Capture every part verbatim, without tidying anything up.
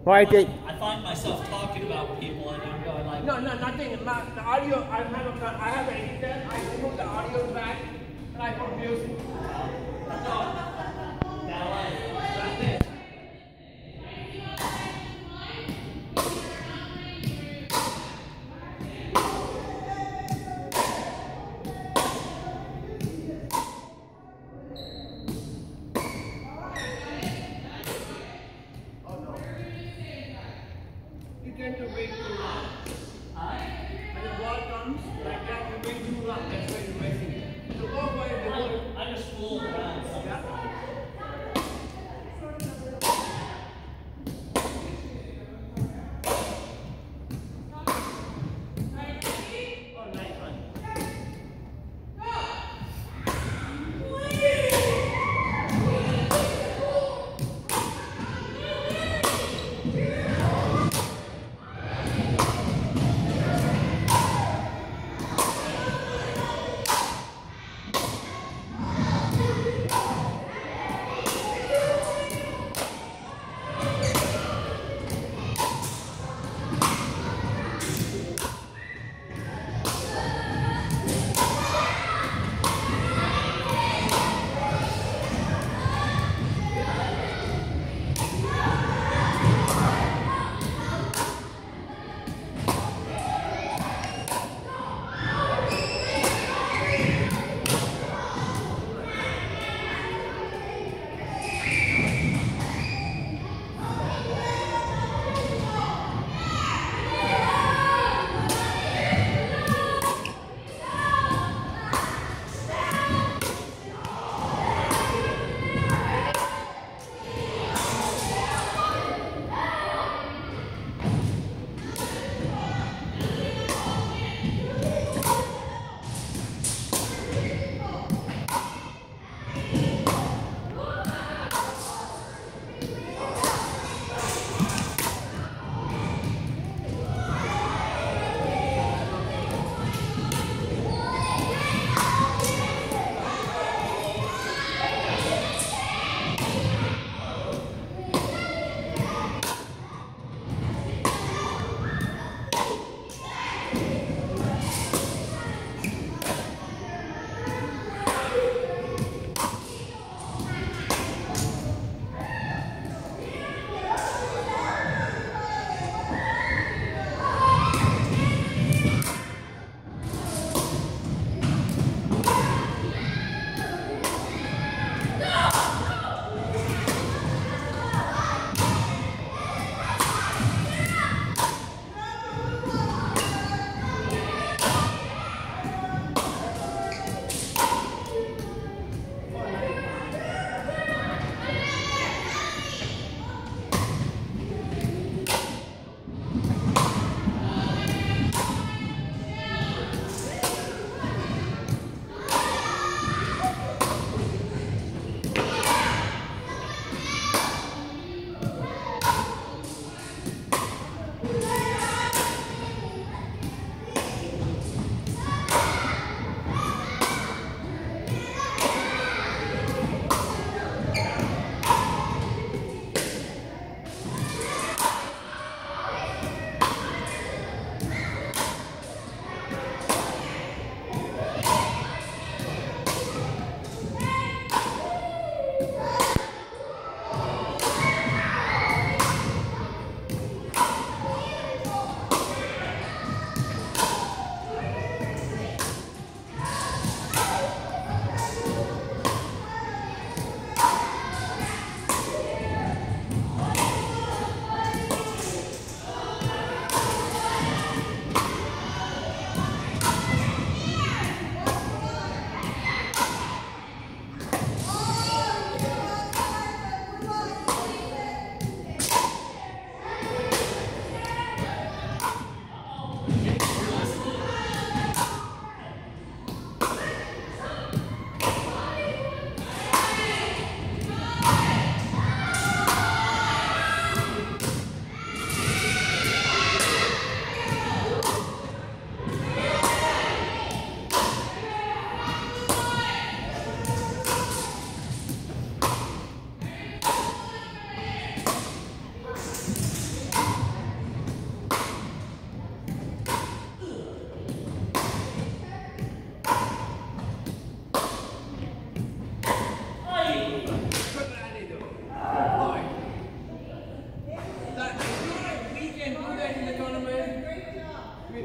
Well, I think. I find myself talking about people and I'm going like. No, no, nothing. Not, the audio, I have a, I have a headset. I remove the audio back and I put music. That's all. That's it. You tend to wait too long. When the ball comes like that, you wait too long. That's why you're wasting it. So walk away the ball. I just fool around. So. Yeah. Oh, nice one.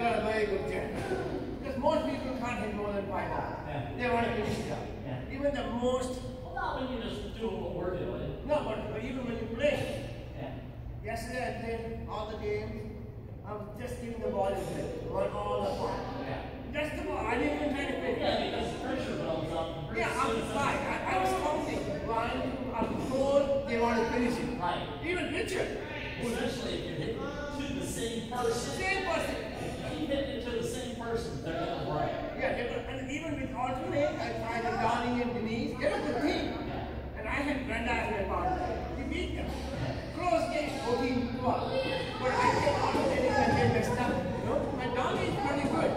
got a very good chance. Because most people can't hit more than five balls. Yeah. They want to finish it up. Yeah. Even the most. Well, not when you just do what we're doing. No, but, but even when you play. Yeah. Yesterday I played all the games. I was just giving the ball to play. Run all the time. Yeah. Just the ball. I didn't even try to play. Yeah, because the pressure builds up. Yeah, I'm fine. I, I was counting. One, I'm told they want to finish it. Right. Even Richard. Especially if you're hitting to the same person. Same person. Keep hitting it to the same person, they're going to break. Yeah, they were, and even with alternate, I tried with Donnie and Denise. They're a good team. And I had Brenda as my partner. We beat them. Close game, fourteen to twelve. But I kept alternating and they messed up. You know? And Donnie is pretty good.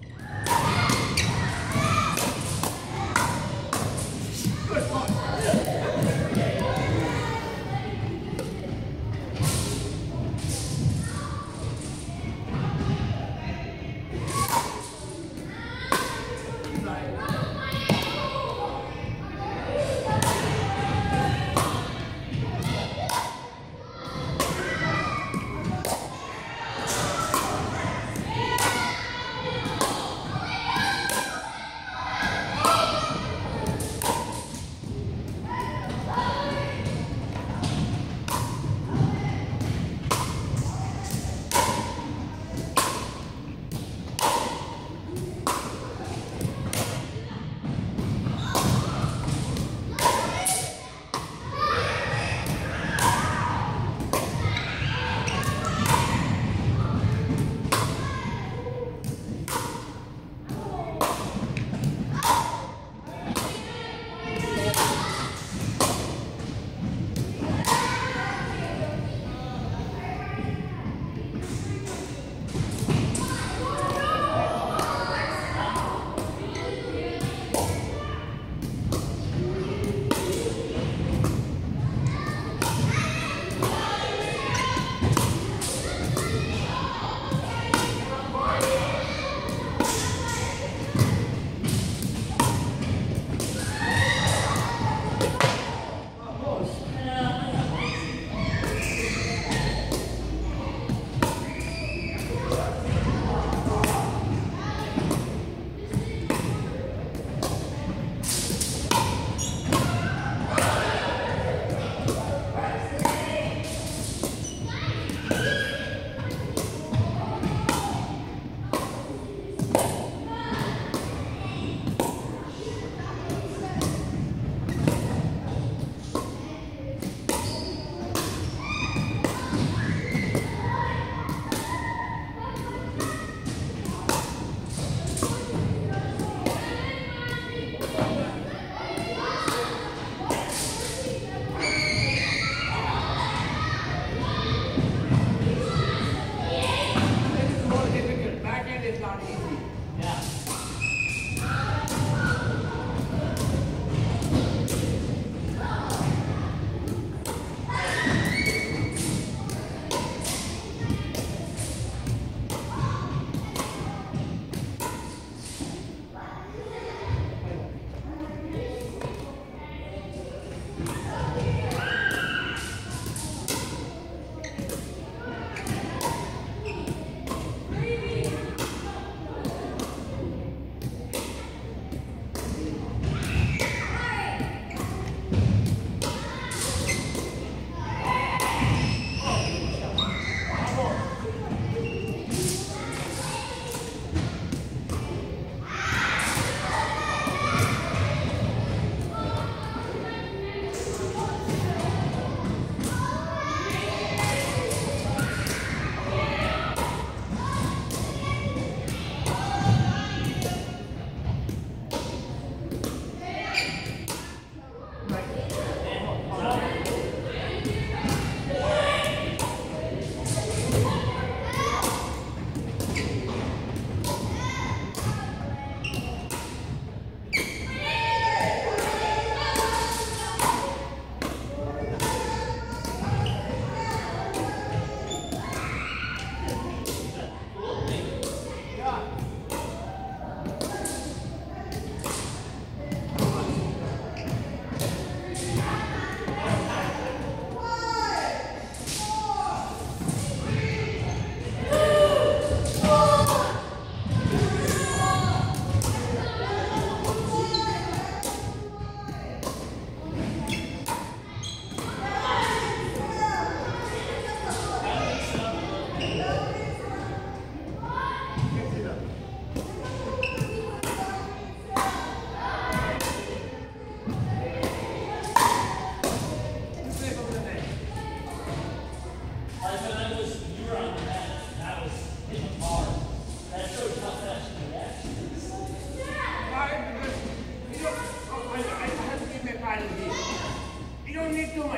Good.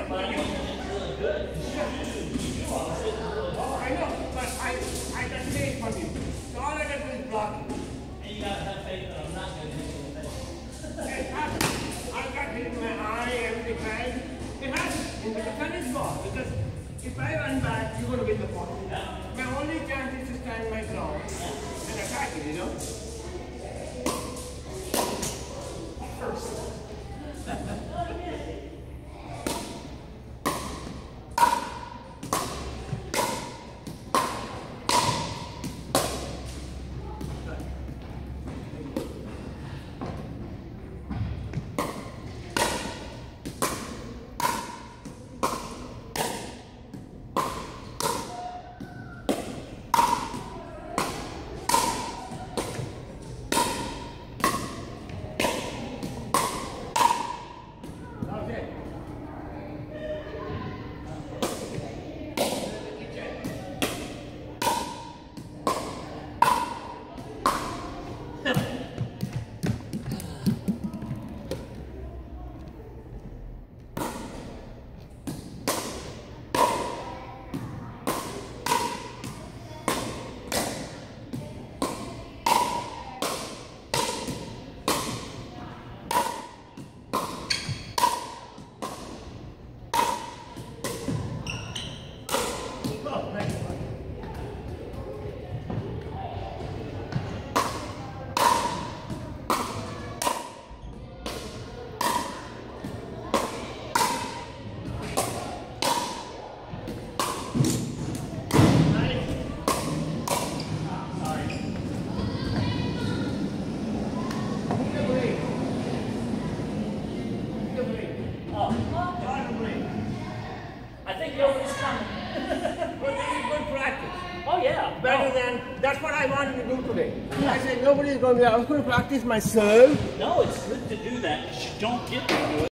but But I you, mean, it's really good. You do, you do all this hitting really hard. I know, but I, I got faith from you. So all I got to do is block you. And you gotta have faith that I'm not gonna hit you in the face. It happens. I got hit in my eye, everything, right? It happens. In the tennis ball, because if I run back, you're going to win the ball. Yeah. My only chance is to stand my ground and attack it, you know? First. Okay. Oh, nice one. Nice. Sorry. Need a break. Need a break. Oh, Not a break. I think nobody's coming. But this is good practice. Oh yeah. Better No. than, that's what I wanted to do today. I said nobody's going to be, I was going to practice my serve. No, it's good to do that because you don't get to do it.